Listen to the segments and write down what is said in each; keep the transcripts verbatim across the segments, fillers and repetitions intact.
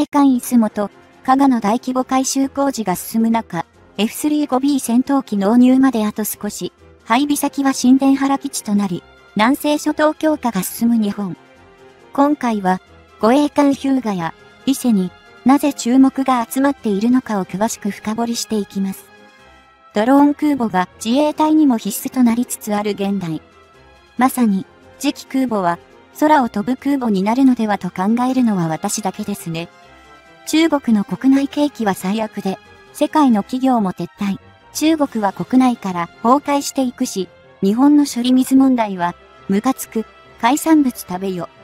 艦いすもと、加賀の大規模改修工事が進む中、エフスリーファイブビー 戦闘機納入まであと少し、配備先は新田原基地となり、南西諸島強化が進む日本。今回は、護衛艦日向や伊勢になぜ注目が集まっているのかを詳しく深掘りしていきます。ドローン空母が自衛隊にも必須となりつつある現代。まさに、次期空母は空を飛ぶ空母になるのではと考えるのは私だけですね。中国の国内景気は最悪で、世界の企業も撤退。中国は国内から崩壊していくし、日本の処理水問題は、ムカつく、海産物食べよ。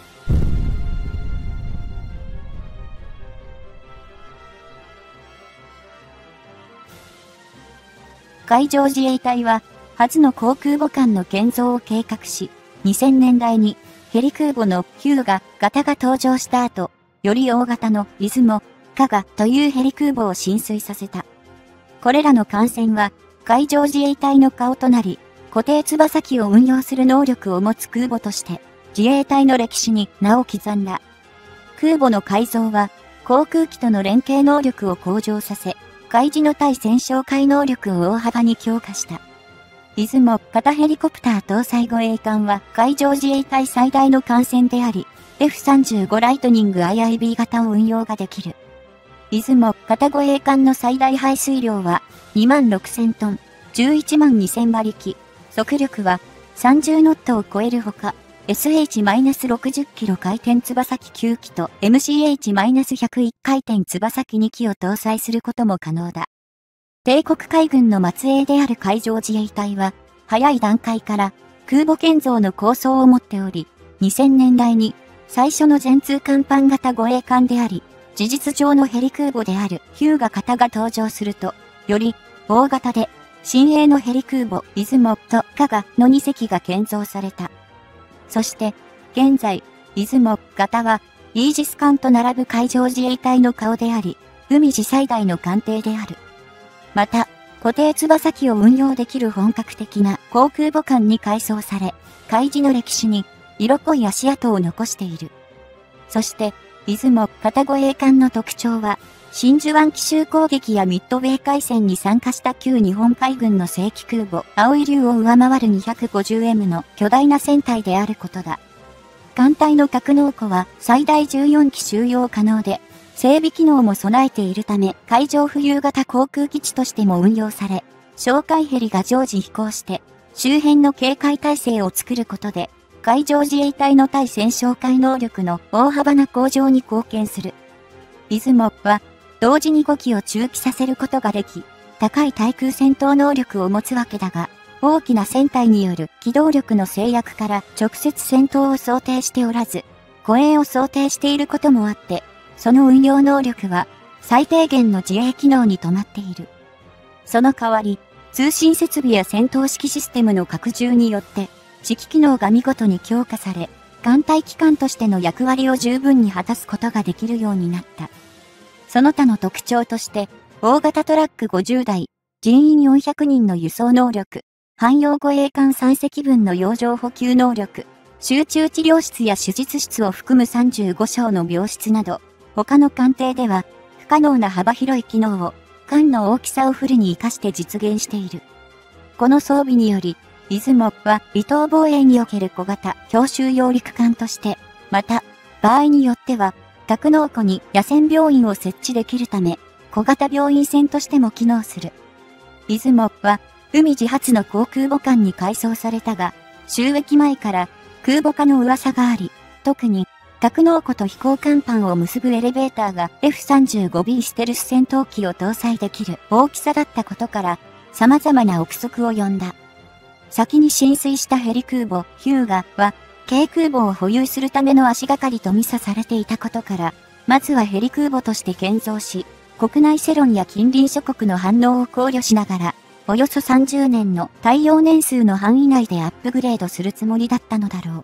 海上自衛隊は、初の航空母艦の建造を計画し、にせんねんだいにヘリ空母の日向型が登場した後、より大型の出雲、加賀というヘリ空母を進水させた。これらの艦船は、海上自衛隊の顔となり、固定翼機を運用する能力を持つ空母として、自衛隊の歴史に名を刻んだ。空母の改造は、航空機との連携能力を向上させ、海自の対戦哨戒能力を大幅に強化した。出雲型ヘリコプター搭載護衛艦は海上自衛隊最大の艦船であり、エフさんじゅうご ライトニング アイアイビー 型を運用ができる。出雲型護衛艦の最大排水量はにまんろくせんトン、じゅういちまんにせん馬力、速力はさんじゅうノットを超えるほか、エスエイチろくじゅっキロ回転翼機きゅうきと エムシーエイチひゃくいち 回転翼機にきを搭載することも可能だ。帝国海軍の末裔である海上自衛隊は、早い段階から空母建造の構想を持っており、にせんねんだいに最初の全通甲板型護衛艦であり、事実上のヘリ空母である日向型が登場すると、より大型で新鋭のヘリ空母出雲と加賀のにせきが建造された。そして、現在、出雲型は、イージス艦と並ぶ海上自衛隊の顔であり、海自最大の艦艇である。また、固定翼機を運用できる本格的な航空母艦に改装され、海自の歴史に色濃い足跡を残している。そして、出雲型護衛艦の特徴は、真珠湾奇襲攻撃やミッドウェー海戦に参加した旧日本海軍の正規空母、蒼龍を上回る にひゃくごじゅうエム の巨大な船体であることだ。艦隊の格納庫は最大じゅうよんき収容可能で、整備機能も備えているため、海上浮遊型航空基地としても運用され、哨戒ヘリが常時飛行して、周辺の警戒態勢を作ることで、海上自衛隊の対戦哨戒能力の大幅な向上に貢献する。出雲は、同時にごきを駐機させることができ、高い対空戦闘能力を持つわけだが、大きな船体による機動力の制約から直接戦闘を想定しておらず、護衛を想定していることもあって、その運用能力は最低限の自衛機能に止まっている。その代わり、通信設備や戦闘指揮システムの拡充によって、指揮機能が見事に強化され、艦隊機関としての役割を十分に果たすことができるようになった。その他の特徴として、大型トラックごじゅうだい、人員よんひゃくにんの輸送能力、汎用護衛艦さんせきぶんの洋上補給能力、集中治療室や手術室を含むさんじゅうごしょうの病室など、他の艦艇では不可能な幅広い機能を艦の大きさをフルに活かして実現している。この装備により、出雲は離島防衛における小型強襲揚陸艦として、また、場合によっては、格納庫に野戦病院を設置できるため、小型病院船としても機能する。出雲は、海自発の航空母艦に改装されたが、就役前から空母化の噂があり、特に、格納庫と飛行甲板を結ぶエレベーターが エフさんじゅうごビー ステルス戦闘機を搭載できる大きさだったことから、様々な憶測を呼んだ。先に進水したヘリ空母、日向は、軽空母を保有するための足がかりと見さされていたことから、まずはヘリ空母として建造し、国内世論や近隣諸国の反応を考慮しながら、およそさんじゅうねんの耐用年数の範囲内でアップグレードするつもりだったのだろう。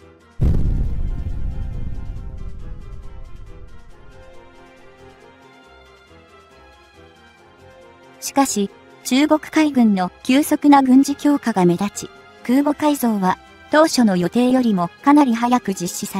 しかし、中国海軍の急速な軍事強化が目立ち、空母改造は当初の予定よりもかなり早く実施され、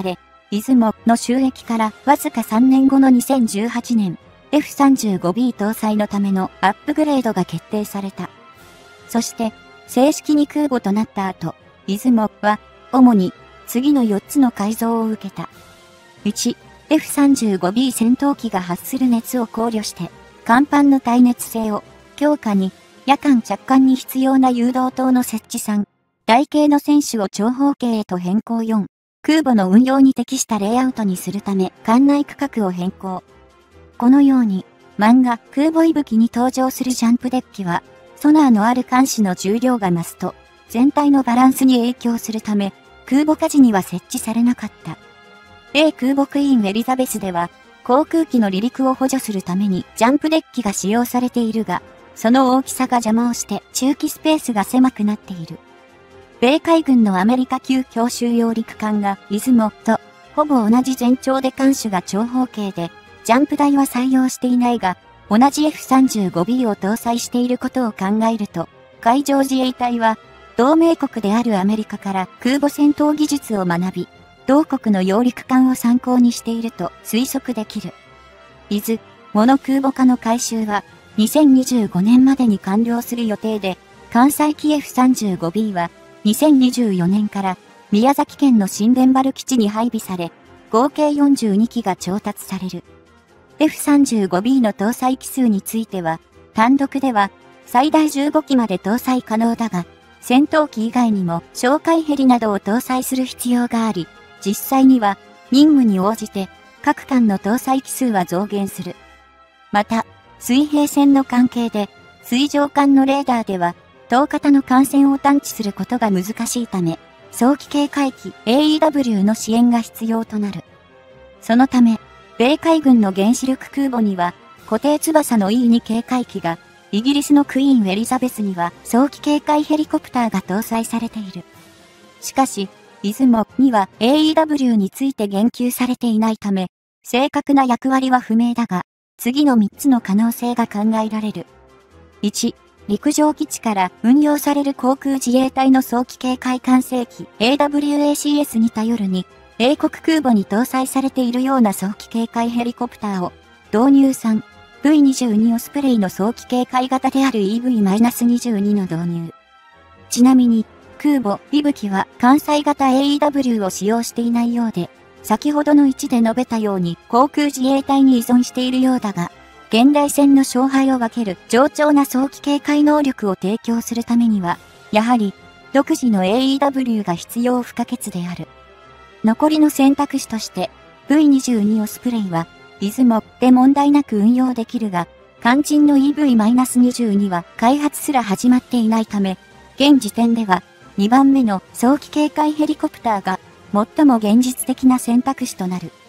出雲の収益からわずかさんねんごのにせんじゅうはちねん、エフさんじゅうごビー 搭載のためのアップグレードが決定された。そして、正式に空母となった後、出雲は、主に、次のよっつの改造を受けた。いち、エフさんじゅうごビー 戦闘機が発する熱を考慮して、甲板の耐熱性を強化に、夜間着艦に必要な誘導灯の設置さん、台形の船首を長方形へと変更よん、空母の運用に適したレイアウトにするため艦内区画を変更。このように、漫画空母息吹に登場するジャンプデッキは、ソナーのある艦首の重量が増すと、全体のバランスに影響するため、空母舵には設置されなかった。米空母クイーンエリザベスでは、航空機の離陸を補助するためにジャンプデッキが使用されているが、その大きさが邪魔をして駐機スペースが狭くなっている。米海軍のアメリカ級強襲揚陸艦が出雲とほぼ同じ全長で艦首が長方形で、ジャンプ台は採用していないが、同じ エフさんじゅうごビー を搭載していることを考えると、海上自衛隊は同盟国であるアメリカから空母戦闘技術を学び、同国の揚陸艦を参考にしていると推測できる。伊豆、モノ空母化の改修はにせんにじゅうごねんまでに完了する予定で、関西機 エフさんじゅうごビー はにせんにじゅうよねんから宮崎県の新田原基地に配備され、合計よんじゅうにきが調達される。エフさんじゅうごビー の搭載機数については、単独では最大じゅうごきまで搭載可能だが、戦闘機以外にも哨戒ヘリなどを搭載する必要があり、実際には任務に応じて各艦の搭載機数は増減する。また、水平線の関係で水上艦のレーダーでは遠方の艦船を探知することが難しいため、早期警戒機 エーイーダブリュー の支援が必要となる。そのため、米海軍の原子力空母には固定翼の イーツー 警戒機が、イギリスのクイーンエリザベスには早期警戒ヘリコプターが搭載されている。しかし、出雲には エーイーダブリュー について言及されていないため、正確な役割は不明だが、次のみっつの可能性が考えられる。いち、陸上基地から運用される航空自衛隊の早期警戒管制機 エーダブリューエーシーエス に頼るに、英国空母に搭載されているような早期警戒ヘリコプターを導入さん、ブイにじゅうに オスプレイの早期警戒型である イーブイにじゅうに の導入。ちなみに、空母、息吹は艦載型 エーイーダブリュー を使用していないようで、先ほどのいちで述べたように航空自衛隊に依存しているようだが、現代戦の勝敗を分ける上長な早期警戒能力を提供するためには、やはり、独自の エーイーダブリュー が必要不可欠である。残りの選択肢として、ブイにじゅうに オスプレイは、出雲で問題なく運用できるが、肝心の イーブイにじゅうに は開発すら始まっていないため、現時点では、にばんめの早期警戒ヘリコプターが、最も現実的な選択肢となる。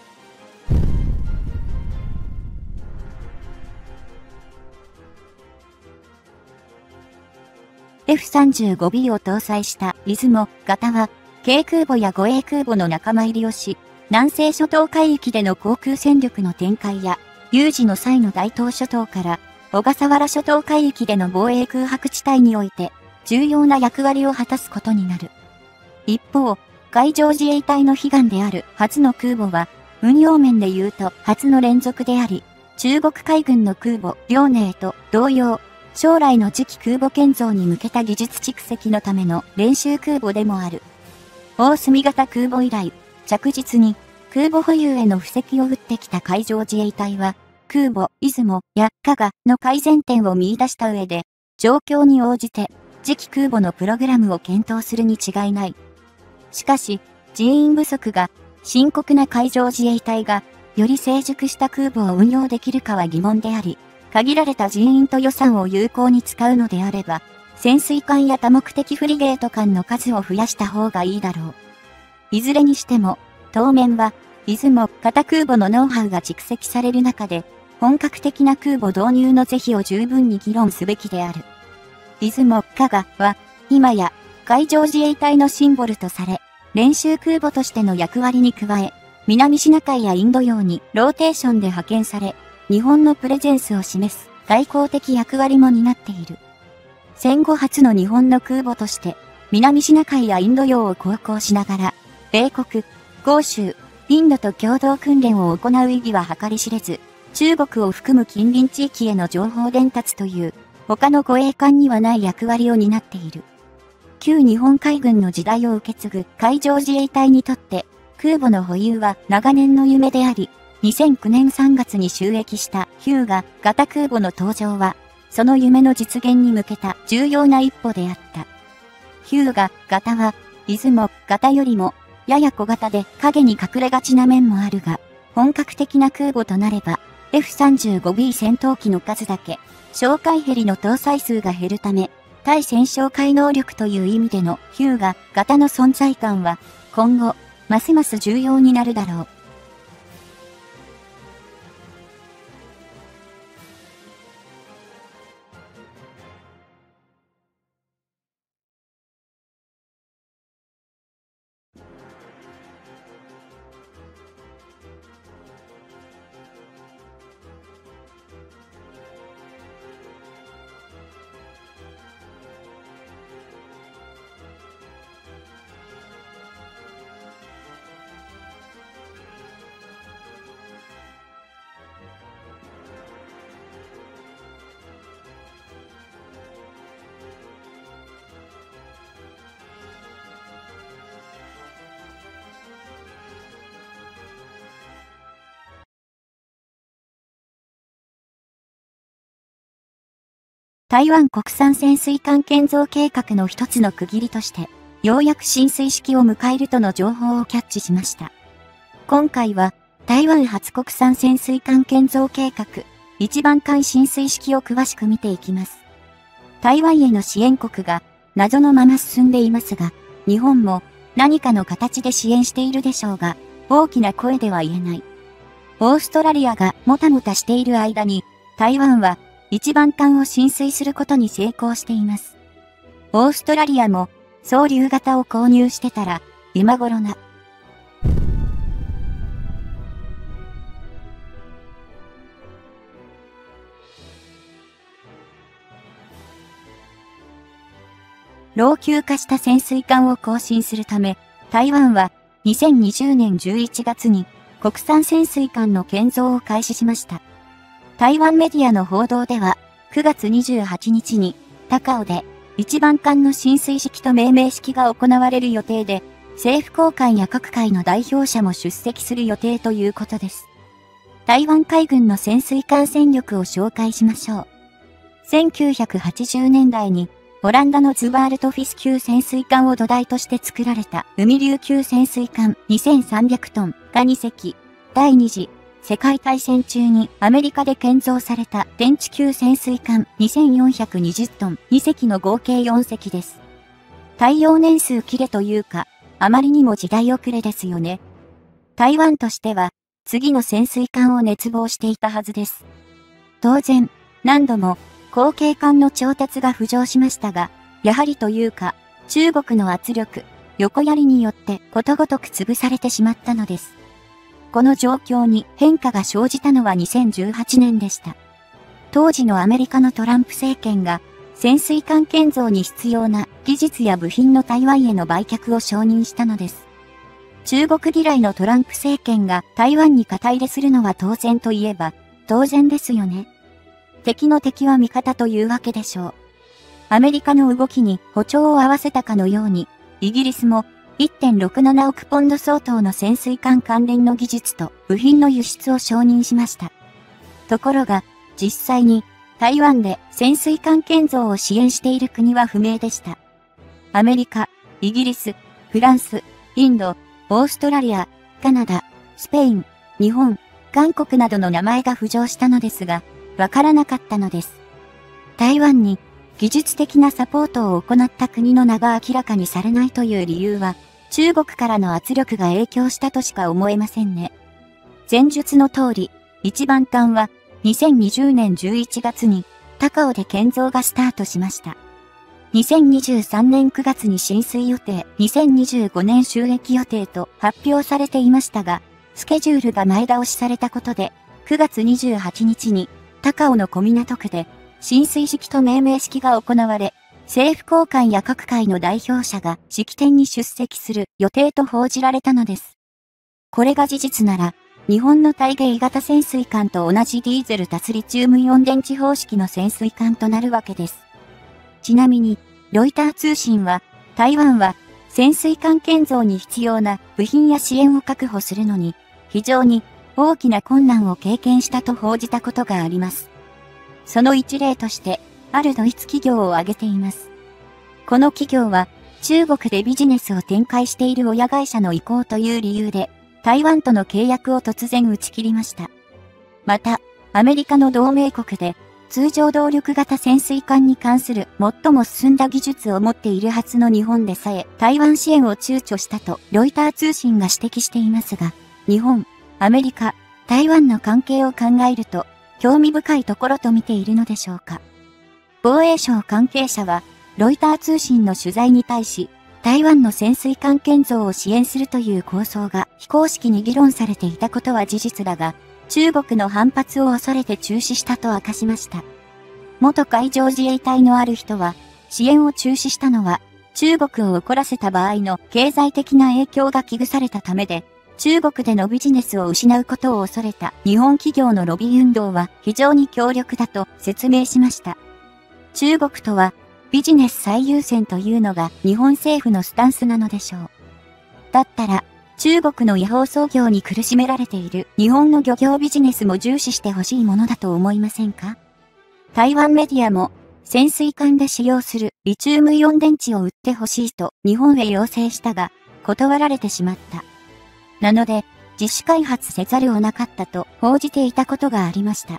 エフさんじゅうごビー を搭載した出雲型は、軽空母や護衛空母の仲間入りをし、南西諸島海域での航空戦力の展開や、有事の際の大東諸島から、小笠原諸島海域での防衛空白地帯において、重要な役割を果たすことになる。一方、海上自衛隊の悲願である初の空母は、運用面で言うと初の連続であり、中国海軍の空母、遼寧と同様、将来の次期空母建造に向けた技術蓄積のための練習空母でもある。大隅型空母以来、着実に空母保有への布石を打ってきた海上自衛隊は、空母、出雲や加賀の改善点を見出した上で、状況に応じて次期空母のプログラムを検討するに違いない。しかし、人員不足が深刻な海上自衛隊が、より成熟した空母を運用できるかは疑問であり、限られた人員と予算を有効に使うのであれば、潜水艦や多目的フリゲート艦の数を増やした方がいいだろう。いずれにしても、当面は、出雲型空母のノウハウが蓄積される中で、本格的な空母導入の是非を十分に議論すべきである。出雲加賀は、今や、海上自衛隊のシンボルとされ、練習空母としての役割に加え、南シナ海やインド洋にローテーションで派遣され、日本のプレゼンスを示す外交的役割も担っている。戦後初の日本の空母として、南シナ海やインド洋を航行しながら、米国、豪州、フインドと共同訓練を行う意義は計り知れず、中国を含む近隣地域への情報伝達という、他の護衛艦にはない役割を担っている。旧日本海軍の時代を受け継ぐ海上自衛隊にとって、空母の保有は長年の夢であり、にせんきゅうねんさんがつに就役したヒューガ型空母の登場は、その夢の実現に向けた重要な一歩であった。ヒューガ型は、出雲型よりも、やや小型で影に隠れがちな面もあるが、本格的な空母となれば、エフさんじゅうごビー 戦闘機の数だけ、哨戒ヘリの搭載数が減るため、対戦哨戒能力という意味でのヒューガ型の存在感は、今後、ますます重要になるだろう。台湾国産潜水艦建造計画の一つの区切りとして、ようやく進水式を迎えるとの情報をキャッチしました。今回は、台湾初国産潜水艦建造計画、一番艦進水式を詳しく見ていきます。台湾への支援国が謎のまま進んでいますが、日本も何かの形で支援しているでしょうが、大きな声では言えない。オーストラリアがもたもたしている間に、台湾は、一番艦を進水することに成功しています。オーストラリアも、総流型を購入してたら、今頃な。老朽化した潜水艦を更新するため、台湾はにせんにじゅうねんじゅういちがつに国産潜水艦の建造を開始しました。台湾メディアの報道では、くがつにじゅうはちにちに高雄で一番艦の進水式と命名式が行われる予定で、政府高官や各界の代表者も出席する予定ということです。台湾海軍の潜水艦戦力を紹介しましょう。せんきゅうひゃくはちじゅうねんだいに、オランダのズバールトフィス級潜水艦を土台として作られた海竜級潜水艦にせんさんびゃくトンがにせき、第二次世界大戦中にアメリカで建造された天地級潜水艦にせんよんひゃくにじゅうトンにせきの合計よんせきです。耐用年数切れというか、あまりにも時代遅れですよね。台湾としては、次の潜水艦を熱望していたはずです。当然、何度も後継艦の調達が浮上しましたが、やはりというか、中国の圧力、横やりによってことごとく潰されてしまったのです。この状況に変化が生じたのはにせんじゅうはちねんでした。当時のアメリカのトランプ政権が潜水艦建造に必要な技術や部品の台湾への売却を承認したのです。中国嫌いのトランプ政権が台湾に肩入れするのは当然といえば当然ですよね。敵の敵は味方というわけでしょう。アメリカの動きに歩調を合わせたかのように、イギリスもいってんろくななおくポンド相当の潜水艦関連の技術と部品の輸出を承認しました。ところが、実際に台湾で潜水艦建造を支援している国は不明でした。アメリカ、イギリス、フランス、インド、オーストラリア、カナダ、スペイン、日本、韓国などの名前が浮上したのですが、わからなかったのです。台湾に技術的なサポートを行った国の名が明らかにされないという理由は、中国からの圧力が影響したとしか思えませんね。前述の通り、一番艦はにせんにじゅうねんじゅういちがつに高雄で建造がスタートしました。にせんにじゅうさんねんくがつに進水予定、にせんにじゅうごねん就役予定と発表されていましたが、スケジュールが前倒しされたことで、くがつにじゅうはちにちに高雄の小港区で進水式と命名式が行われ、政府高官や各界の代表者が式典に出席する予定と報じられたのです。 これが事実なら、日本の対迎型潜水艦と同じディーゼル脱リチウムイオン電池方式の潜水艦となるわけです。ちなみに、ロイター通信は、台湾は潜水艦建造に必要な部品や支援を確保するのに、非常に大きな困難を経験したと報じたことがあります。その一例として、あるドイツ企業を挙げています。この企業は、中国でビジネスを展開している親会社の意向という理由で、台湾との契約を突然打ち切りました。また、アメリカの同盟国で、通常動力型潜水艦に関する最も進んだ技術を持っているはずの日本でさえ、台湾支援を躊躇したとロイター通信が指摘していますが、日本、アメリカ、台湾の関係を考えると、興味深いところと見ているのでしょうか。防衛省関係者は、ロイター通信の取材に対し、台湾の潜水艦建造を支援するという構想が非公式に議論されていたことは事実だが、中国の反発を恐れて中止したと明かしました。元海上自衛隊のある人は、支援を中止したのは、中国を怒らせた場合の経済的な影響が危惧されたためで、中国でのビジネスを失うことを恐れた日本企業のロビー運動は非常に強力だと説明しました。中国とは、ビジネス最優先というのが日本政府のスタンスなのでしょう。だったら、中国の違法操業に苦しめられている日本の漁業ビジネスも重視してほしいものだと思いませんか？台湾メディアも、潜水艦で使用するリチウムイオン電池を売ってほしいと日本へ要請したが、断られてしまった。なので、自主開発せざるをなかったと報じていたことがありました。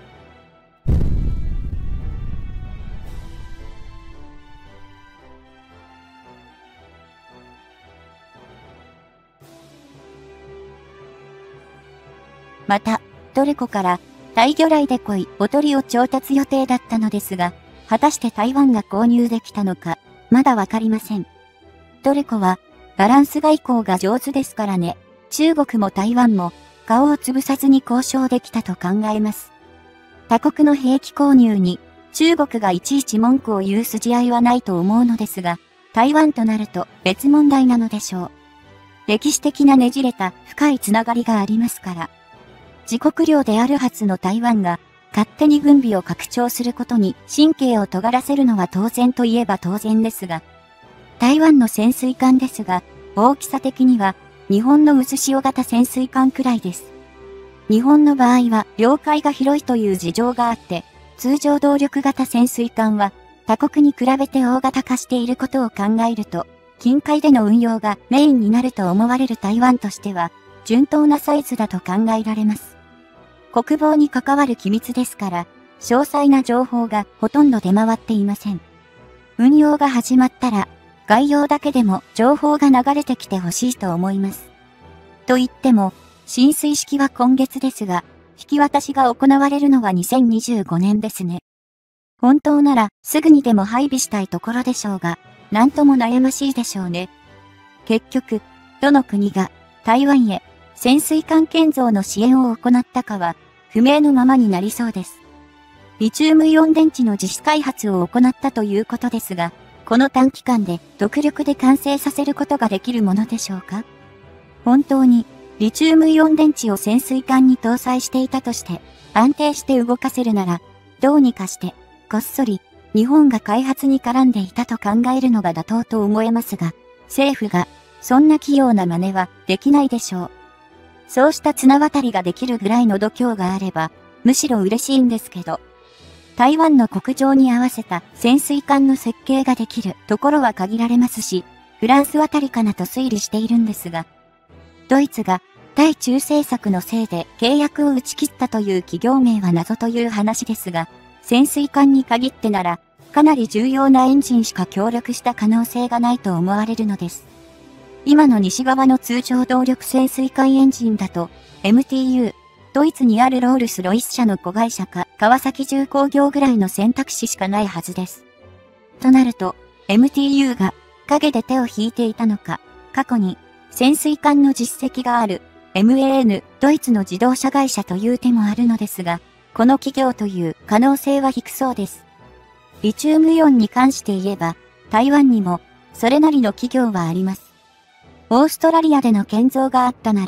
また、トルコから大魚雷で濃いおとりを調達予定だったのですが、果たして台湾が購入できたのか、まだわかりません。トルコはバランス外交が上手ですからね。中国も台湾も顔を潰さずに交渉できたと考えます。他国の兵器購入に中国がいちいち文句を言う筋合いはないと思うのですが、台湾となると別問題なのでしょう。歴史的なねじれた深いつながりがありますから。自国領であるはずの台湾が勝手に軍備を拡張することに神経を尖らせるのは当然といえば当然ですが、台湾の潜水艦ですが、大きさ的には日本の渦潮型潜水艦くらいです。日本の場合は領海が広いという事情があって、通常動力型潜水艦は他国に比べて大型化していることを考えると、近海での運用がメインになると思われる台湾としては、順当なサイズだと考えられます。国防に関わる機密ですから、詳細な情報がほとんど出回っていません。運用が始まったら、概要だけでも情報が流れてきてほしいと思います。と言っても、進水式は今月ですが、引き渡しが行われるのはにせんにじゅうごねんですね。本当ならすぐにでも配備したいところでしょうが、なんとも悩ましいでしょうね。結局、どの国が台湾へ潜水艦建造の支援を行ったかは不明のままになりそうです。リチウムイオン電池の自主開発を行ったということですが、この短期間で独力で完成させることができるものでしょうか？本当にリチウムイオン電池を潜水艦に搭載していたとして安定して動かせるなら、どうにかしてこっそり日本が開発に絡んでいたと考えるのが妥当と思えますが、政府がそんな器用な真似はできないでしょう。そうした綱渡りができるぐらいの度胸があれば、むしろ嬉しいんですけど。台湾の国情に合わせた潜水艦の設計ができるところは限られますし、フランスあたりかなと推理しているんですが、ドイツが対中政策のせいで契約を打ち切ったという企業名は謎という話ですが、潜水艦に限ってなら、かなり重要なエンジンしか協力した可能性がないと思われるのです。今の西側の通常動力潜水艦エンジンだと、エムティーユー、ドイツにあるロールスロイス社の子会社か川崎重工業ぐらいの選択肢しかないはずです。となると、エムティーユー が陰で手を引いていたのか、過去に潜水艦の実績がある エムエーエヌ ドイツの自動車会社という手もあるのですが、この企業という可能性は低そうです。リチウムイオンに関して言えば、台湾にもそれなりの企業はあります。オーストラリアでの建造があったなら、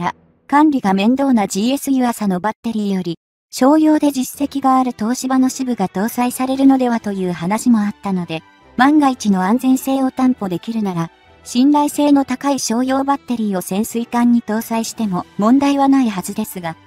管理が面倒な ジーエス 湯浅のバッテリーより、商用で実績がある東芝の支部が搭載されるのではという話もあったので、万が一の安全性を担保できるなら、信頼性の高い商用バッテリーを潜水艦に搭載しても問題はないはずですが、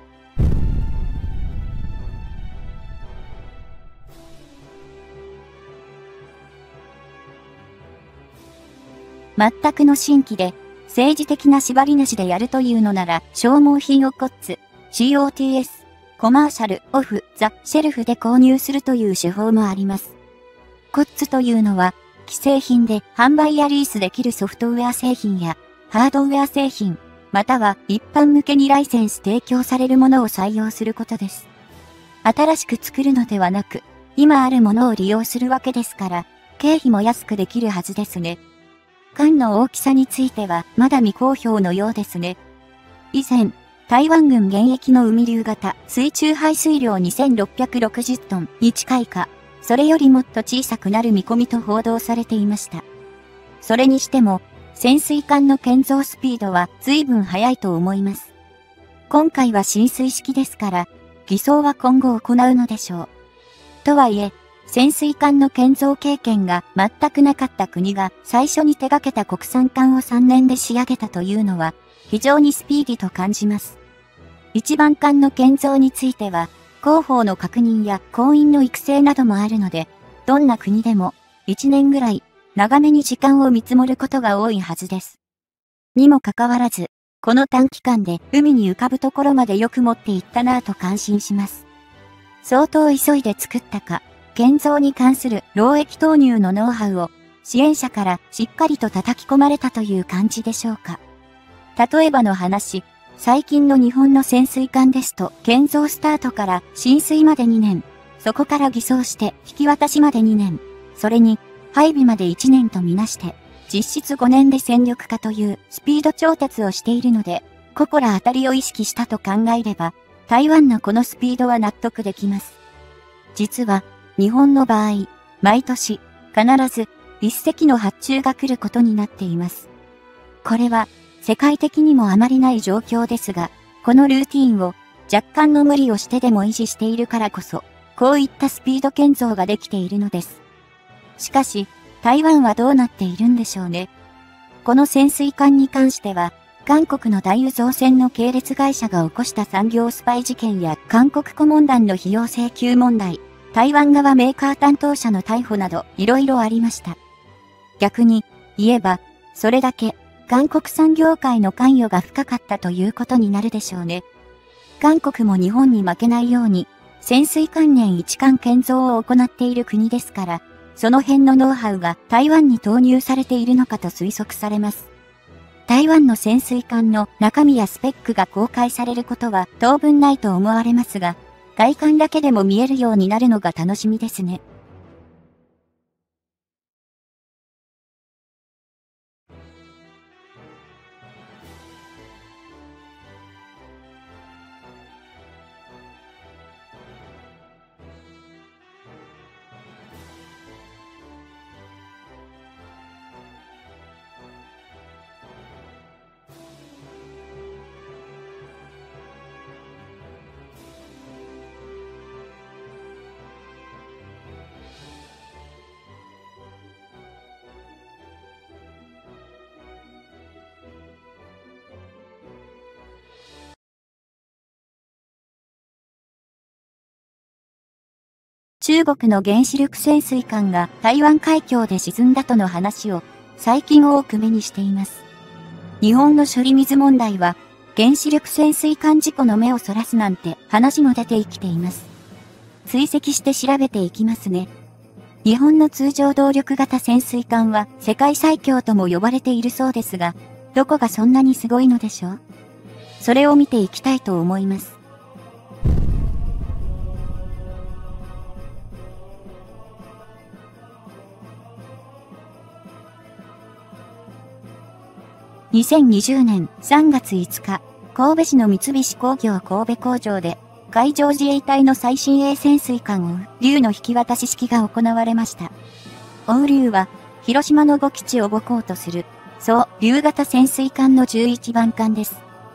全くの新規で、政治的な縛りなしでやるというのなら、消耗品をコッツ、シーオーティーエス、コマーシャル、オフ、ザ、シェルフで購入するという手法もあります。コッツというのは、既製品で販売やリースできるソフトウェア製品や、ハードウェア製品、または一般向けにライセンス提供されるものを採用することです。新しく作るのではなく、今あるものを利用するわけですから、経費も安くできるはずですね。艦の大きさについてはまだ未公表のようですね。以前、台湾軍現役の海流型水中排水量にせんろっぴゃくろくじゅうトンに近いか、それよりもっと小さくなる見込みと報道されていました。それにしても、潜水艦の建造スピードは随分速いと思います。今回は浸水式ですから、偽装は今後行うのでしょう。とはいえ、潜水艦の建造経験が全くなかった国が最初に手掛けた国産艦をさんねんで仕上げたというのは非常にスピーディと感じます。一番艦の建造については広報の確認や工員の育成などもあるので、どんな国でもいちねんぐらい長めに時間を見積もることが多いはずです。にもかかわらず、この短期間で海に浮かぶところまでよく持っていったなぁと感心します。相当急いで作ったか、建造に関する労役投入のノウハウを支援者からしっかりと叩き込まれたという感じでしょうか。例えばの話、最近の日本の潜水艦ですと建造スタートから浸水までにねん、そこから偽装して引き渡しまでにねん、それに配備までいちねんとみなして、実質ごねんで戦力化というスピード調達をしているので、心当たりを意識したと考えれば、台湾のこのスピードは納得できます。実は、日本の場合、毎年、必ず、一隻の発注が来ることになっています。これは、世界的にもあまりない状況ですが、このルーティーンを、若干の無理をしてでも維持しているからこそ、こういったスピード建造ができているのです。しかし、台湾はどうなっているんでしょうね。この潜水艦に関しては、韓国の大油造船の系列会社が起こした産業スパイ事件や韓国顧問団の費用請求問題、台湾側メーカー担当者の逮捕などいろいろありました。逆に言えば、それだけ韓国産業界の関与が深かったということになるでしょうね。韓国も日本に負けないように、潜水艦年一艦建造を行っている国ですから、その辺のノウハウが台湾に投入されているのかと推測されます。台湾の潜水艦の中身やスペックが公開されることは当分ないと思われますが、外観だけでも見えるようになるのが楽しみですね。中国の原子力潜水艦が台湾海峡で沈んだとの話を最近多く目にしています。日本の処理水問題は原子力潜水艦事故の目をそらすなんて話も出てきています。追跡して調べていきますね。日本の通常動力型潜水艦は世界最強とも呼ばれているそうですが、どこがそんなにすごいのでしょう？それを見ていきたいと思います。にせんにじゅうねんさんがついつか、神戸市の三菱工業神戸工場で、海上自衛隊の最新鋭潜水艦おう竜の引き渡し式が行われました。おう竜は、広島のご基地を母港とする、そう、竜型潜水艦のじゅういちばん艦です。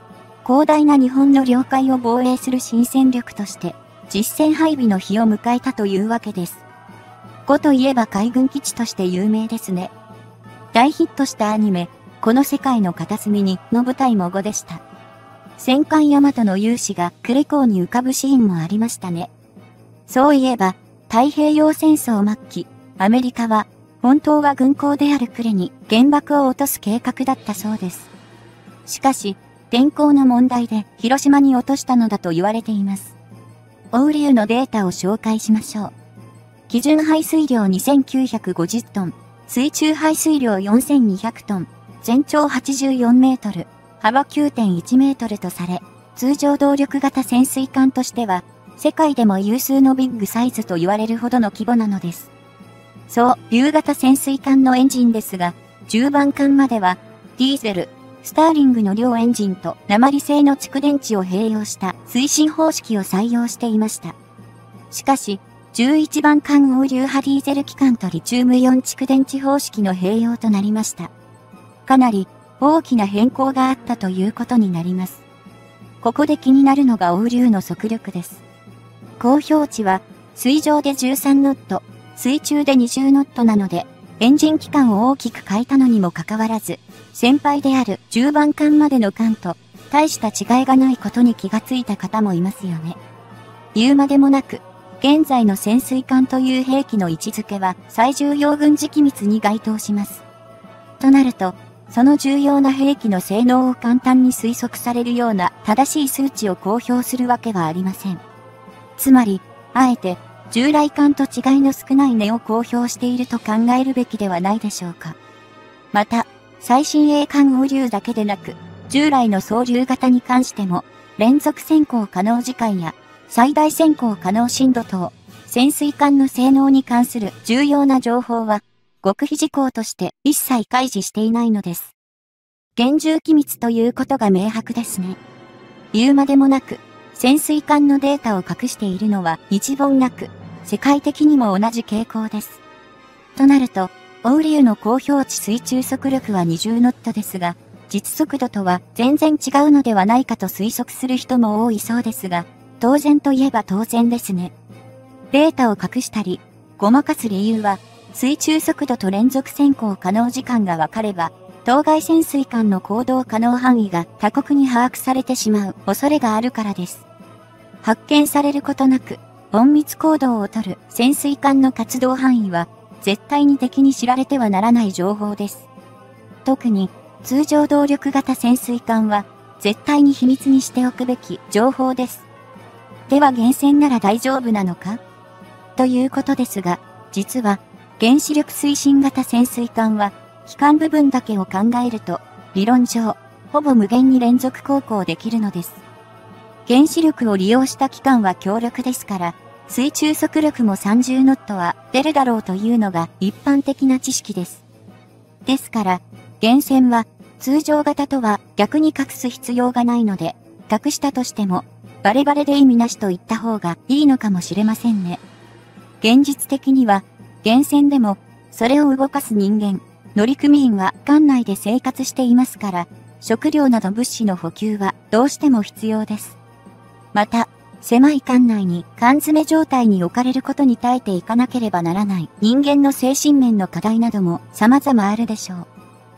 広大な日本の領海を防衛する新戦力として、実戦配備の日を迎えたというわけです。呉といえば海軍基地として有名ですね。大ヒットしたアニメ、この世界の片隅にの舞台も呉でした。戦艦大和の勇姿が呉港に浮かぶシーンもありましたね。そういえば、太平洋戦争末期、アメリカは、本当は軍港である呉に原爆を落とす計画だったそうです。しかし、天候の問題で広島に落としたのだと言われています。オウリュウのデータを紹介しましょう。基準排水量にせんきゅうひゃくごじゅっトン、水中排水量よんせんにひゃくトン、全長はちじゅうよんメートル、幅 きゅうてんいちメートルとされ、通常動力型潜水艦としては、世界でも有数のビッグサイズと言われるほどの規模なのです。そう、竜型潜水艦のエンジンですが、じゅうばん艦までは、ディーゼル、スターリングの両エンジンと鉛製の蓄電池を併用した推進方式を採用していました。しかし、じゅういちばん艦オウリュウ派ディーゼル機関とリチウムイオン蓄電池方式の併用となりました。かなり大きな変更があったということになります。ここで気になるのがオウリュウの速力です。公表値は水上でじゅうさんノット、水中でにじゅうノットなので、エンジン期間を大きく変えたのにもかかわらず、先輩であるじゅうばん艦までの艦と大した違いがないことに気がついた方もいますよね。言うまでもなく、現在の潜水艦という兵器の位置づけは最重要軍事機密に該当します。となると、その重要な兵器の性能を簡単に推測されるような正しい数値を公表するわけはありません。つまり、あえて、従来艦と違いの少ない値を公表していると考えるべきではないでしょうか。また、最新鋭艦オウリュウだけでなく、従来の総流型に関しても、連続潜航可能時間や、最大潜航可能深度等、潜水艦の性能に関する重要な情報は、極秘事項として一切開示していないのです。厳重機密ということが明白ですね。言うまでもなく、潜水艦のデータを隠しているのは一言なく、世界的にも同じ傾向です。となると、オウリュウの公表値水中速力はにじゅうノットですが、実速度とは全然違うのではないかと推測する人も多いそうですが、当然といえば当然ですね。データを隠したり、ごまかす理由は、水中速度と連続潜航可能時間が分かれば、当該潜水艦の行動可能範囲が他国に把握されてしまう恐れがあるからです。発見されることなく、隠密行動をとる潜水艦の活動範囲は、絶対に敵に知られてはならない情報です。特に、通常動力型潜水艦は、絶対に秘密にしておくべき情報です。では原潜なら大丈夫なのか？ということですが、実は、原子力推進型潜水艦は、機関部分だけを考えると、理論上、ほぼ無限に連続航行できるのです。原子力を利用した機関は強力ですから、水中速力もさんじゅうノットは出るだろうというのが一般的な知識です。ですから、原潜は通常型とは逆に隠す必要がないので、隠したとしても、バレバレで意味なしと言った方がいいのかもしれませんね。現実的には、原潜でも、それを動かす人間、乗組員は艦内で生活していますから、食料など物資の補給はどうしても必要です。また、狭い艦内に缶詰状態に置かれることに耐えていかなければならない人間の精神面の課題なども様々あるでしょう。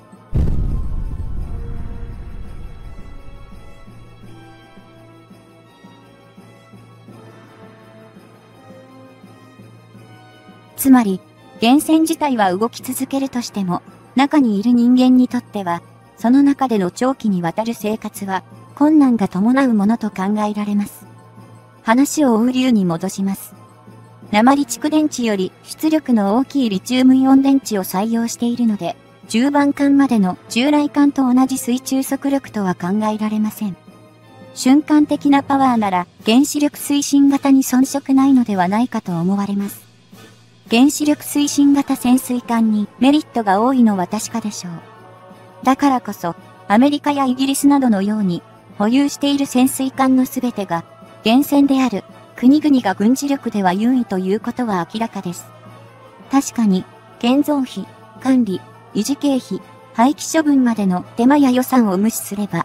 つまり、原潜自体は動き続けるとしても、中にいる人間にとっては、その中での長期にわたる生活は、困難が伴うものと考えられます。話をオウリュウに戻します。鉛蓄電池より出力の大きいリチウムイオン電池を採用しているので、じゅうばん艦までの従来艦と同じ水中速力とは考えられません。瞬間的なパワーなら原子力推進型に遜色ないのではないかと思われます。原子力推進型潜水艦にメリットが多いのは確かでしょう。だからこそ、アメリカやイギリスなどのように、保有している潜水艦のすべてが、原潜である国々が軍事力では優位ということは明らかです。確かに、建造費、管理、維持経費、廃棄処分までの手間や予算を無視すれば、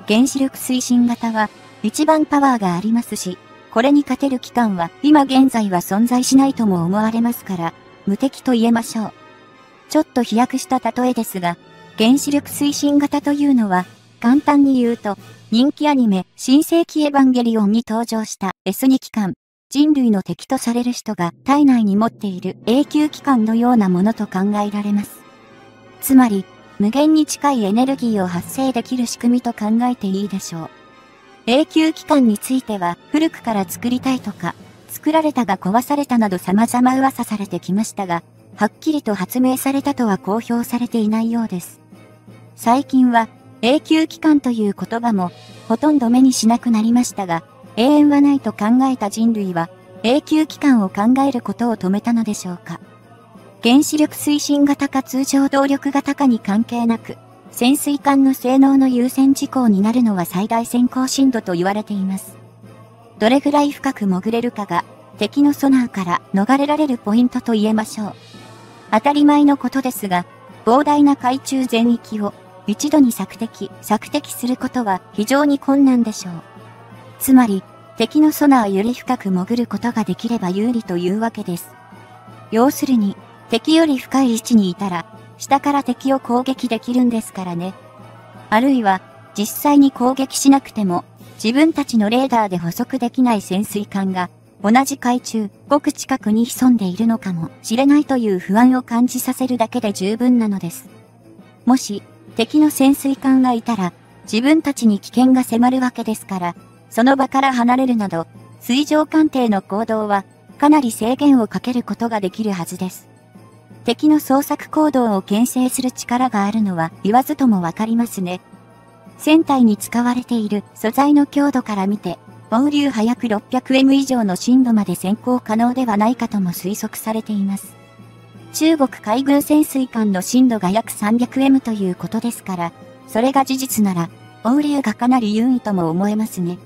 原子力推進型は一番パワーがありますし、これに勝てる機関は今現在は存在しないとも思われますから、無敵と言えましょう。ちょっと飛躍した例えですが、原子力推進型というのは、簡単に言うと、人気アニメ、新世紀エヴァンゲリオンに登場した エスに 機関、人類の敵とされる人が体内に持っている永久機関のようなものと考えられます。つまり、無限に近いエネルギーを発生できる仕組みと考えていいでしょう。永久機関については古くから作りたいとか、作られたが壊されたなど様々噂されてきましたが、はっきりと発明されたとは公表されていないようです。最近は永久機関という言葉もほとんど目にしなくなりましたが、永遠はないと考えた人類は永久機関を考えることを止めたのでしょうか。原子力推進型か通常動力型かに関係なく、潜水艦の性能の優先事項になるのは最大潜航深度と言われています。どれぐらい深く潜れるかが敵のソナーから逃れられるポイントと言えましょう。当たり前のことですが、膨大な海中全域を一度に索敵、索敵することは非常に困難でしょう。つまり、敵のソナーより深く潜ることができれば有利というわけです。要するに、敵より深い位置にいたら、下から敵を攻撃できるんですからね。あるいは、実際に攻撃しなくても、自分たちのレーダーで捕捉できない潜水艦が、同じ海中、ごく近くに潜んでいるのかもしれないという不安を感じさせるだけで十分なのです。もし、敵の潜水艦がいたら、自分たちに危険が迫るわけですから、その場から離れるなど、水上艦艇の行動は、かなり制限をかけることができるはずです。敵の捜索行動を牽制する力があるのは言わずともわかりますね。船体に使われている素材の強度から見て、欧流波約 ろっぴゃくエム 以上の深度まで潜航可能ではないかとも推測されています。中国海軍潜水艦の深度が約 さんびゃくエム ということですから、それが事実なら、欧流がかなり優位とも思えますね。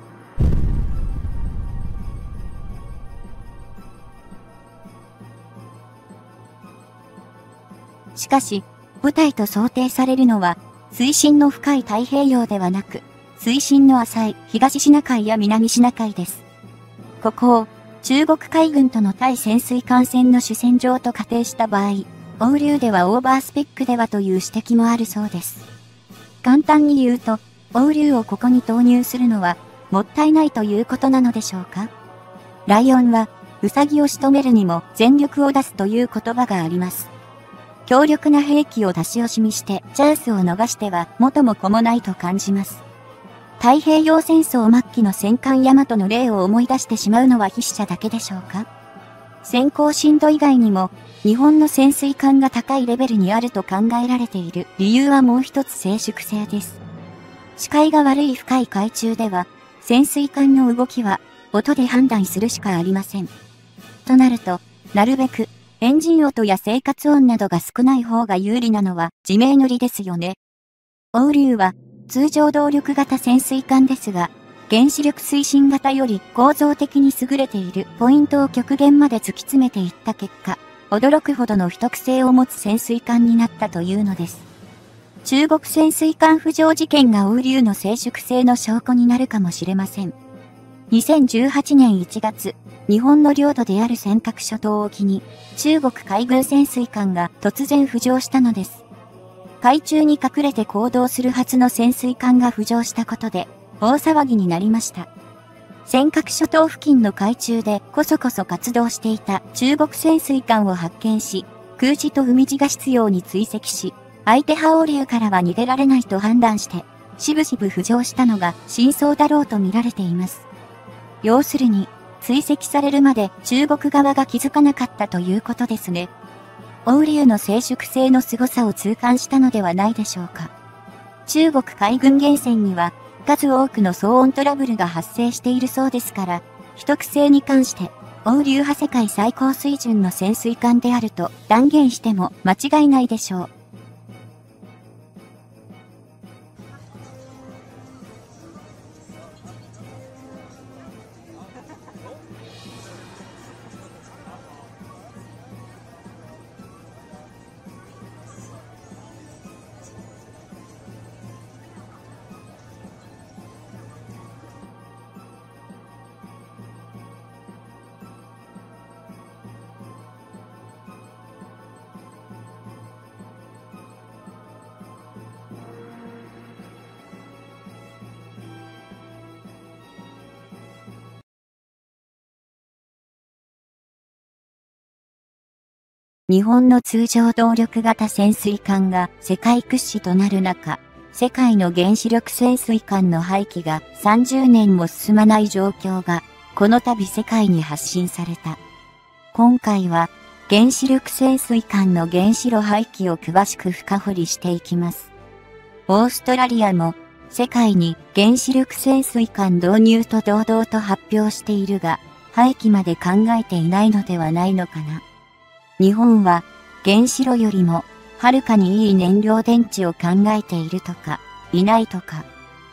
しかし、部隊と想定されるのは、水深の深い太平洋ではなく、水深の浅い東シナ海や南シナ海です。ここを、中国海軍との対潜水艦戦の主戦場と仮定した場合、欧流ではオーバースペックではという指摘もあるそうです。簡単に言うと、欧流をここに投入するのは、もったいないということなのでしょうか。ライオンは、ウサギを仕留めるにも全力を出すという言葉があります。強力な兵器を出し惜しみしてチャンスを逃しては元も子もないと感じます。太平洋戦争末期の戦艦大和の例を思い出してしまうのは筆者だけでしょうか。潜航深度以外にも日本の潜水艦が高いレベルにあると考えられている理由はもう一つ静粛性です。視界が悪い深い海中では潜水艦の動きは音で判断するしかありません。となると、なるべくエンジン音や生活音などが少ない方が有利なのは自明の理ですよね。欧流は通常動力型潜水艦ですが、原子力推進型より構造的に優れているポイントを極限まで突き詰めていった結果、驚くほどの秘匿性を持つ潜水艦になったというのです。中国潜水艦浮上事件が欧流の静粛性の証拠になるかもしれません。にせんじゅうはちねんいちがつ、日本の領土である尖閣諸島沖に中国海軍潜水艦が突然浮上したのです。海中に隠れて行動するはずの潜水艦が浮上したことで大騒ぎになりました。尖閣諸島付近の海中でこそこそ活動していた中国潜水艦を発見し、空自と海自が執拗に追跡し、相手派欧流からは逃げられないと判断して、しぶしぶ浮上したのが真相だろうと見られています。要するに、追跡されるまで中国側が気づかなかったということですね。欧流の静粛性の凄さを痛感したのではないでしょうか。中国海軍源泉には数多くの騒音トラブルが発生しているそうですから、秘匿性に関して欧流派世界最高水準の潜水艦であると断言しても間違いないでしょう。 日本の通常動力型潜水艦が世界屈指となる中、世界の原子力潜水艦の廃棄がさんじゅうねんも進まない状況が、この度世界に発信された。今回は、原子力潜水艦の原子炉廃棄を詳しく深掘りしていきます。オーストラリアも、世界に原子力潜水艦導入と堂々と発表しているが、廃棄まで考えていないのではないのかな。日本は、原子炉よりも、はるかにいい燃料電池を考えているとか、いないとか。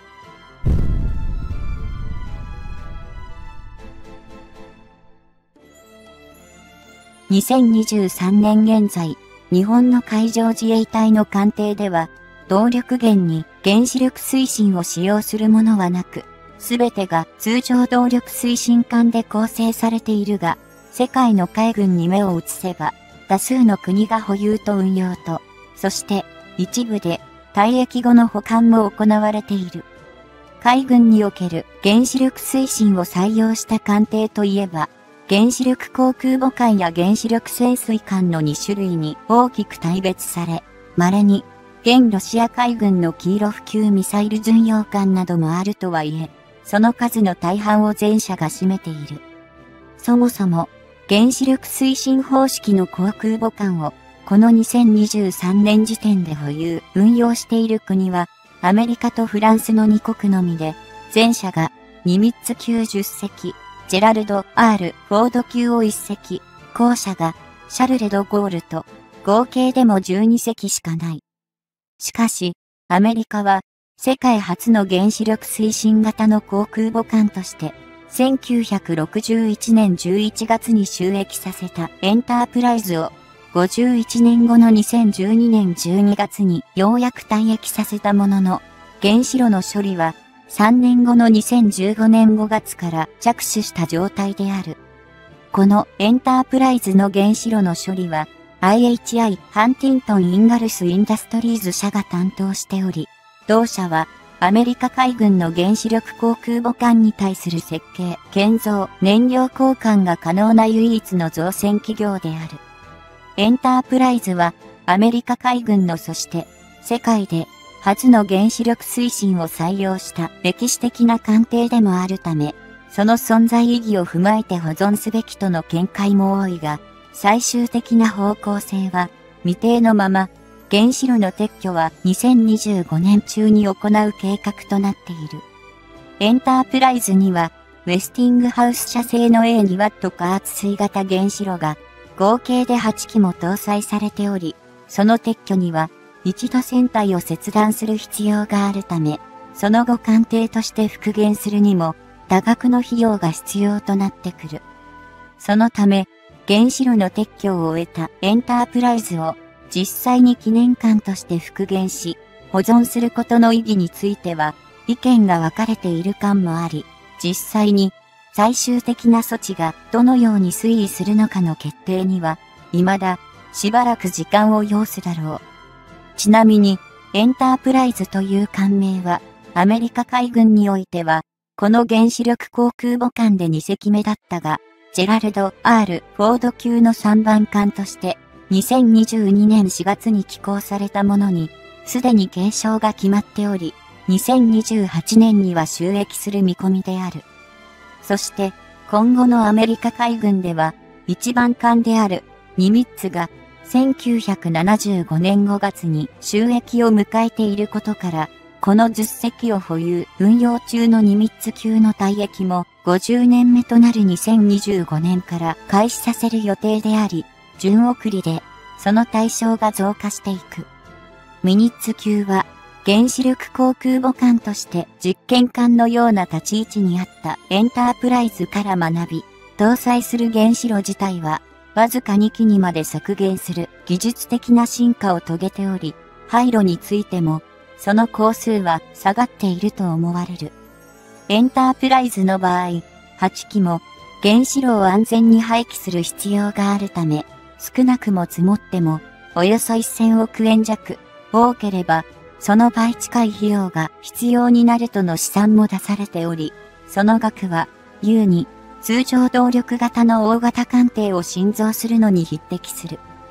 にせんにじゅうさんねん現在、日本の海上自衛隊の艦艇では、動力源に原子力推進を使用するものはなく、すべてが通常動力推進艦で構成されているが、世界の海軍に目を移せば、多数の国が保有と運用と、そして一部で退役後の保管も行われている。海軍における原子力推進を採用した艦艇といえば、原子力航空母艦や原子力潜水艦のに種類に大きく大別され、稀に現ロシア海軍のキーロフ級ミサイル巡洋艦などもあるとはいえ、その数の大半を前者が占めている。そもそも、原子力推進方式の航空母艦を、このにせんにじゅうさんねん時点で保有、運用している国は、アメリカとフランスのにこくのみで、前者がニミッツ級じゅっせき、ジェラルド・ R ・フォード級をいっせき、後者がシャルレ・ド・ゴールと、合計でもじゅうにせきしかない。しかし、アメリカは、世界初の原子力推進型の航空母艦として、せんきゅうひゃくろくじゅういちねんじゅういちがつに就役させたエンタープライズを、ごじゅういちねんごのにせんじゅうにねんじゅうにがつにようやく退役させたものの、原子炉の処理は、さんねんごのにせんじゅうごねんごがつから着手した状態である。このエンタープライズの原子炉の処理は、アイエイチアイ ハンティントン・インガルス・インダストリーズ社が担当しており、同社はアメリカ海軍の原子力航空母艦に対する設計、建造、燃料交換が可能な唯一の造船企業である。エンタープライズはアメリカ海軍のそして世界で初の原子力推進を採用した歴史的な艦艇でもあるため、その存在意義を踏まえて保存すべきとの見解も多いが、最終的な方向性は未定のまま、原子炉の撤去はにせんにじゅうごねん中に行う計画となっている。エンタープライズには、ウェスティングハウス社製の エーにワット 加圧水型原子炉が合計ではちきも搭載されており、その撤去には一度船体を切断する必要があるため、その後艦艇として復元するにも多額の費用が必要となってくる。そのため、原子炉の撤去を終えたエンタープライズを実際に記念館として復元し、保存することの意義については意見が分かれている感もあり、実際に最終的な措置がどのように推移するのかの決定には、未だしばらく時間を要すだろう。ちなみに、エンタープライズという艦名は、アメリカ海軍においては、この原子力航空母艦でにせきめだったが、ジェラルド・ R ・フォード級のさんばん艦として、にせんにじゅうにねんしがつに寄港されたものに、すでに継承が決まっており、にせんにじゅうはちねんには就役する見込みである。そして、今後のアメリカ海軍では、一番艦であるニミッツが、せんきゅうひゃくななじゅうごねんごがつに就役を迎えていることから、このじゅっせきを保有、運用中のニミッツ級の退役もごじゅうねんめとなるにせんにじゅうごねんから開始させる予定であり、順送りでその対象が増加していく。ミニッツ級は原子力航空母艦として実験艦のような立ち位置にあったエンタープライズから学び、搭載する原子炉自体はわずかにきにまで削減する技術的な進化を遂げており、廃炉についてもその工数は下がっていると思われる。エンタープライズの場合、はちきも原子炉を安全に廃棄する必要があるため、少なくも積もってもおよそせんおくえん弱、多ければその倍近い費用が必要になるとの試算も出されており、その額は優に通常動力型の大型艦艇を新造するのに匹敵する。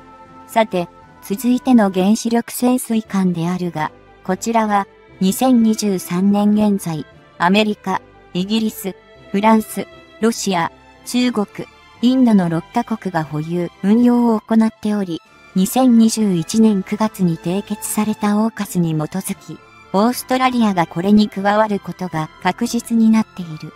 さて、続いての原子力潜水艦であるが、こちらはにせんにじゅうさんねん現在、アメリカ、イギリス、フランス、ロシア、中国、インドのろっかこくが保有、運用を行っており、にせんにじゅういちねんくがつに締結されたオーカスに基づき、オーストラリアがこれに加わることが確実になっている。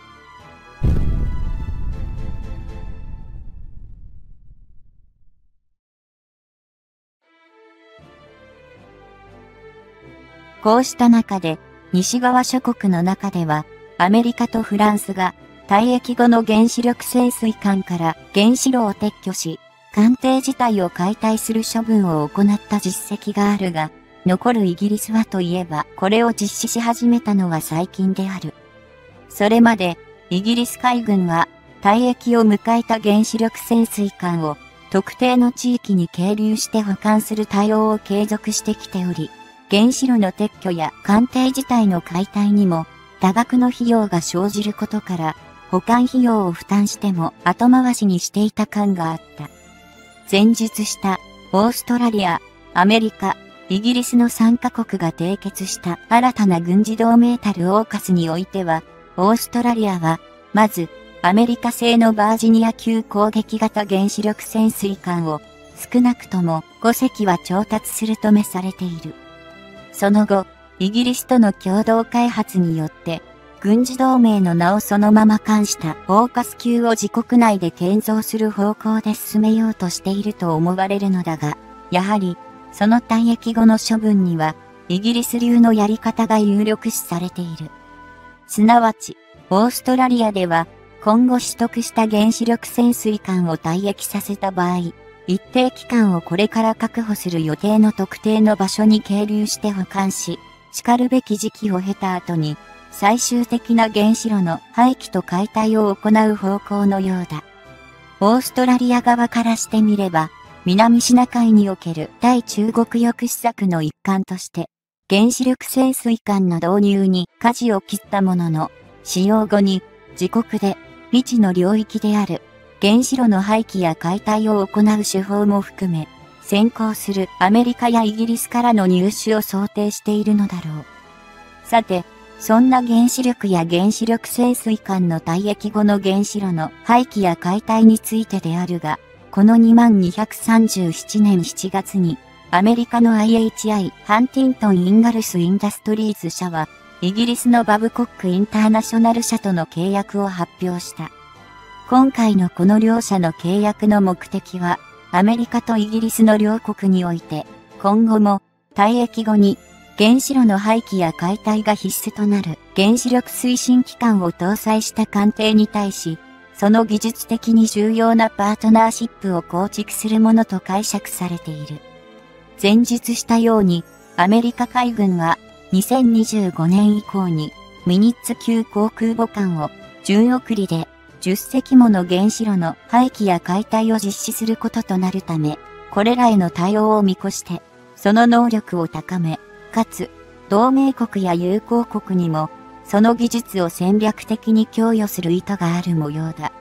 こうした中で、西側諸国の中では、アメリカとフランスが、退役後の原子力潜水艦から原子炉を撤去し、艦艇自体を解体する処分を行った実績があるが、残るイギリスはといえば、これを実施し始めたのは最近である。それまで、イギリス海軍は、退役を迎えた原子力潜水艦を、特定の地域に係留して保管する対応を継続してきており、原子炉の撤去や艦艇自体の解体にも多額の費用が生じることから、保管費用を負担しても後回しにしていた感があった。前述したオーストラリア、アメリカ、イギリスのさんかこくが締結した新たな軍事同盟たるオーカスにおいては、オーストラリアは、まず、アメリカ製のバージニア級攻撃型原子力潜水艦を、少なくともごせきは調達するとめされている。その後、イギリスとの共同開発によって、軍事同盟の名をそのまま冠したオーカス級を自国内で建造する方向で進めようとしていると思われるのだが、やはり、その退役後の処分には、イギリス流のやり方が有力視されている。すなわち、オーストラリアでは、今後取得した原子力潜水艦を退役させた場合、一定期間をこれから確保する予定の特定の場所に係留して保管し、叱るべき時期を経た後に、最終的な原子炉の廃棄と解体を行う方向のようだ。オーストラリア側からしてみれば、南シナ海における対中国抑止策の一環として、原子力潜水艦の導入に舵を切ったものの、使用後に自国で未知の領域である原子炉の廃棄や解体を行う手法も含め、先行するアメリカやイギリスからの入手を想定しているのだろう。さて、そんな原子力や原子力潜水艦の退役後の原子炉の廃棄や解体についてであるが、このにまんにひゃくさんじゅうななねんしちがつに、アメリカの アイエイチアイ ハンティントン・インガルス・インダストリーズ社は、イギリスのバブコック・インターナショナル社との契約を発表した。今回のこの両社の契約の目的は、アメリカとイギリスの両国において、今後も退役後に原子炉の廃棄や解体が必須となる原子力推進機関を搭載した艦艇に対し、その技術的に重要なパートナーシップを構築するものと解釈されている。前述したように、アメリカ海軍はにせんにじゅうごねん以降にミニッツ級航空母艦を順送りでじゅっせきもの原子炉の廃棄や解体を実施することとなるため、これらへの対応を見越して、その能力を高め、かつ、同盟国や友好国にも、その技術を戦略的に供与する意図がある模様だ。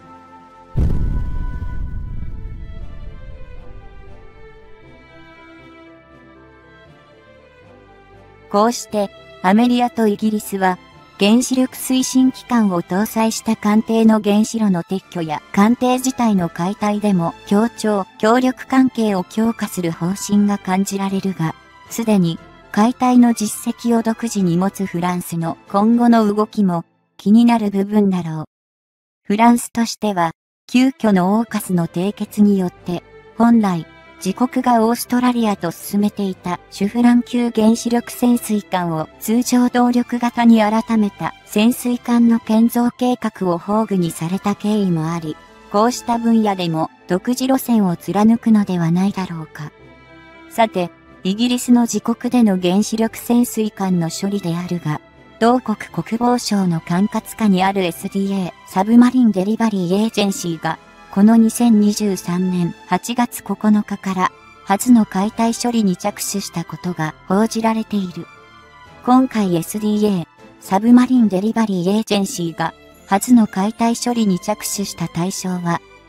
こうして、アメリカとイギリスは、原子力推進機関を搭載した艦艇の原子炉の撤去や艦艇自体の解体でも協調、協力関係を強化する方針が感じられるが、すでに解体の実績を独自に持つフランスの今後の動きも気になる部分だろう。フランスとしては、急遽のオーカスの締結によって、本来、自国がオーストラリアと進めていたシュフラン級原子力潜水艦を通常動力型に改めた潜水艦の建造計画を崩御にされた経緯もあり、こうした分野でも独自路線を貫くのではないだろうか。さて、イギリスの自国での原子力潜水艦の処理であるが、同国国防省の管轄下にある エスディーエー サブマリンデリバリーエージェンシーが、このにせんにじゅうさんねんはちがつここのかから初の解体処理に着手したことが報じられている。今回 エスディーエー サブマリンデリバリーエージェンシーが初の解体処理に着手した対象は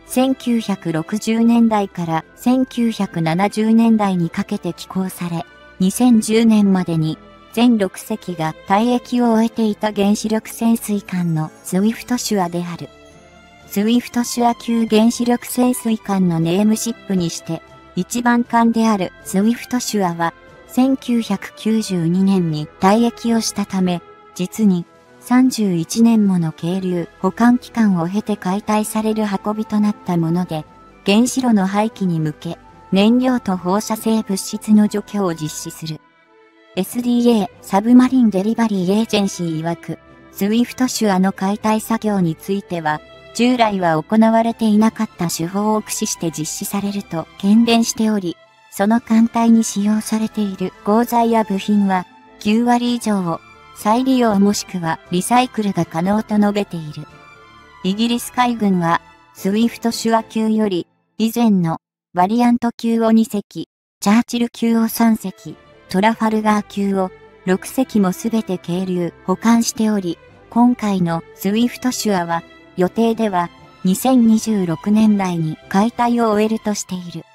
せんきゅうひゃくろくじゅうねんだいからせんきゅうひゃくななじゅうねんだいにかけて寄港され、にせんじゅうねんまでに全ろくせきが退役を終えていた原子力潜水艦のスウィフトシュアである。スウィフトシュア級原子力潜水艦のネームシップにして、一番艦であるスウィフトシュアは、せんきゅうひゃくきゅうじゅうにねんに退役をしたため、実にさんじゅういちねんもの係留保管期間を経て解体される運びとなったもので、原子炉の廃棄に向け、燃料と放射性物質の除去を実施する。エスディーエー サブマリンデリバリーエージェンシー曰く、スウィフトシュアの解体作業については、従来は行われていなかった手法を駆使して実施されると懸念しており、その艦隊に使用されている鋼材や部品はきゅうわり以上を再利用もしくはリサイクルが可能と述べている。イギリス海軍はスウィフトシュア級より以前のバリアント級をにせき、チャーチル級をさんせき、トラファルガー級をろくせきもすべて係留保管しており、今回のスウィフトシュアは予定ではにせんにじゅうろくねんだいに解体を終えるとしている。